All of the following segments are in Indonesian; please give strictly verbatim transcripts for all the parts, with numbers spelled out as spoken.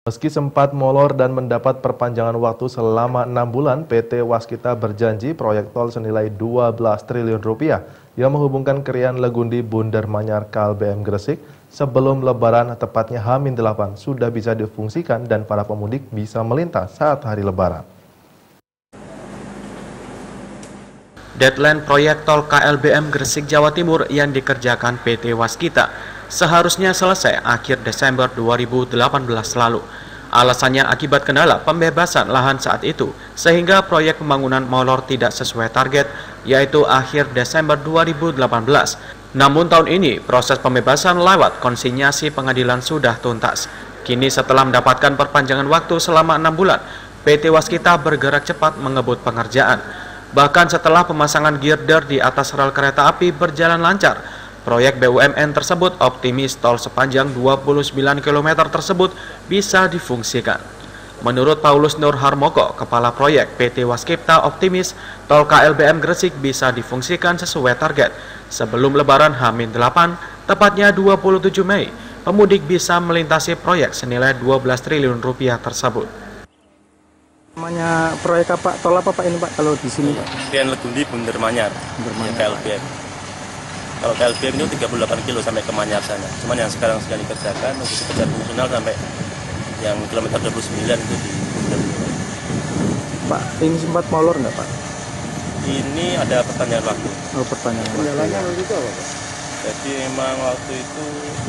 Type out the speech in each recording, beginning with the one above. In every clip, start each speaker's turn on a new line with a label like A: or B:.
A: Meski sempat molor dan mendapat perpanjangan waktu selama enam bulan, P T Waskita berjanji proyek tol senilai dua belas triliun rupiah yang menghubungkan Krian Legundi Bunder Manyar K L B M Gresik sebelum Lebaran, tepatnya H minus delapan, sudah bisa difungsikan dan para pemudik bisa melintas saat hari Lebaran.
B: Deadline proyek tol K L B M Gresik Jawa Timur yang dikerjakan P T Waskita seharusnya selesai akhir Desember dua ribu delapan belas lalu. Alasannya akibat kendala pembebasan lahan saat itu, sehingga proyek pembangunan molor tidak sesuai target, yaitu akhir Desember dua ribu delapan belas. Namun tahun ini, proses pembebasan lewat konsinyasi pengadilan sudah tuntas. Kini setelah mendapatkan perpanjangan waktu selama enam bulan, P T Waskita bergerak cepat mengebut pengerjaan. Bahkan setelah pemasangan girder di atas rel kereta api berjalan lancar, proyek B U M N tersebut optimis tol sepanjang dua puluh sembilan kilometer tersebut bisa difungsikan. Menurut Paulus Nur Harmoko, Kepala Proyek P T Waskita optimis tol K L B M Gresik bisa difungsikan sesuai target. Sebelum Lebaran H minus delapan, tepatnya dua puluh tujuh Mei, pemudik bisa melintasi proyek senilai dua belas triliun rupiah tersebut.
C: Namanya proyek apa? Tol apa Pak ini Pak kalau di sini?
D: Krian Legundi Bunder Manyar, ya, K L B M. Kalau K L B M itu tiga puluh delapan kilo sampai ke Manyar sana. Cuman yang sekarang sedang dikerjakan untuk sekedar fungsional sampai yang kilometer dua puluh sembilan itu di Bunder.
C: Pak, ini sempat molor nggak Pak?
D: Ini ada perpanjangan waktu.
C: Oh, perpanjangan waktu.
D: Kendalanya waktu itu apa Pak? Jadi memang waktu itu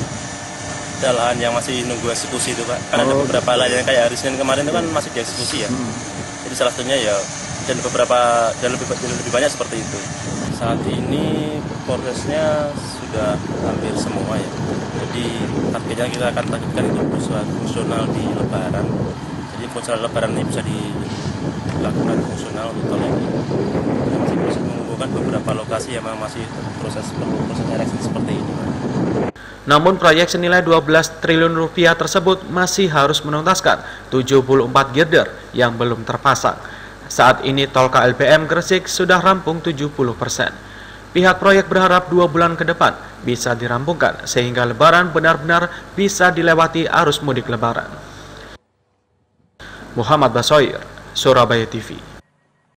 D: ada lahan yang masih nunggu eksekusi itu Pak. Karena oh, ada beberapa lahan yang kayak hari Senin kemarin itu kan masih dieksekusi ya. Hmm. Jadi salah satunya ya dan beberapa dan lebih, dan lebih banyak seperti itu. Saat ini prosesnya sudah hampir semua ya. Jadi targetnya kita akan targetkan itu fungsional di Lebaran. Jadi fungsional Lebaran ini bisa dilakukan fungsional untuk tol ini. Masih proses mengumpulkan beberapa lokasi yang memang masih proses proses ereksi seperti ini.
B: Namun proyek senilai dua belas triliun rupiah tersebut masih harus menuntaskan tujuh puluh empat girder yang belum terpasang. Saat ini tol K L B M Gresik sudah rampung tujuh puluh persen. Pihak proyek berharap dua bulan ke depan bisa dirampungkan sehingga Lebaran benar-benar bisa dilewati arus mudik Lebaran. Muhammad Basoir, Surabaya T V.